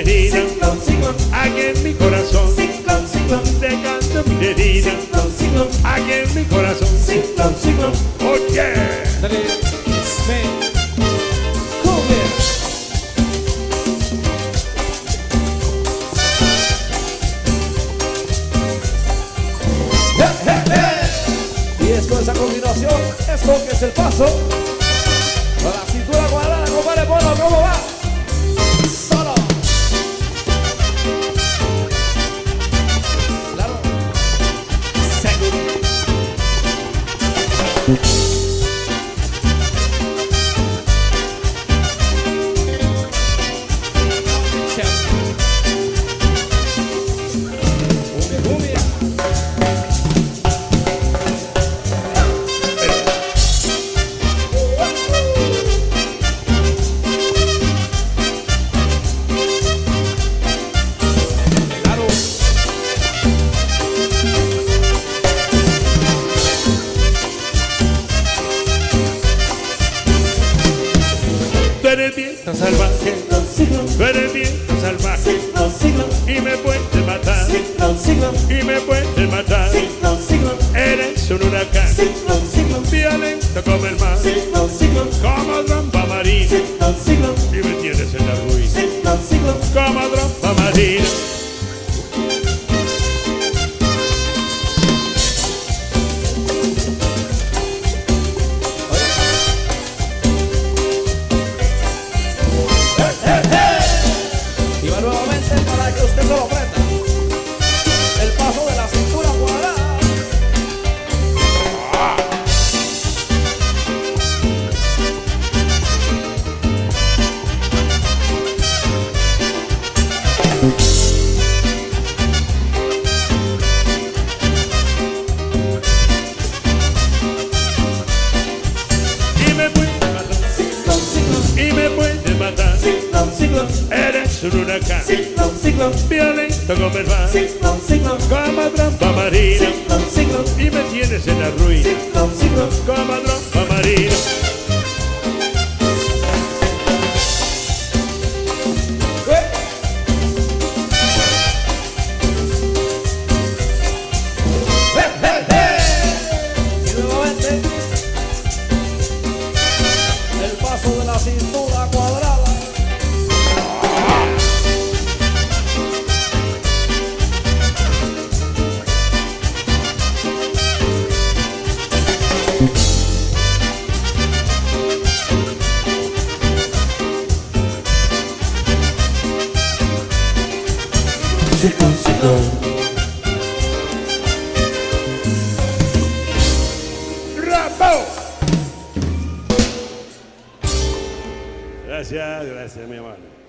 minerina. Ciclón, ciclón. Aquí en mi corazón. Ciclón, ciclón. Te canto minerina. Ciclón, ciclón. Aquí en mi corazón. Ciclón, ciclón. Oye. Dale, me cumbia. Y esto es a continuación, esto que es el paso. Con la cintura cuadrada, compadre Polo, ¿cómo va? Solo. Claro. Seguro. Cumbia, cumbia. Claro. Tú eres viento salvaje. Ciclón, ciclón. Tú eres viento salvaje. Ciclón, ciclón. Y me puedes matar. Ciclón, ciclón. Y me puedes matar. Ciclón, ciclón. Eres un huracán. Ciclón, ciclón. Violento como el mar. Ciclón, ciclón. Como trompa marina. Ciclón, ciclón. Y me tienes en la ruina. Ciclón, ciclón. Como trompa marina. Y va nuevamente para que usted se lo prenda. El paso de la cintura cuadrada. Y me puedes matar. Ciclón, ciclón. Y me puedes matar. Ciclón, ciclón. Eres un huracán. Ciclón, ciclón. Violento como el mar. Ciclón, ciclón. Como trompa marina. Ciclón, ciclón. Y me tienes en la ruina. Ciclón, ciclón. Como trompa marina. Y nuevamente el paso de la cintura cuadrada. Ciclón, ciclón. ¡Rambo! Gracias, mi hermano.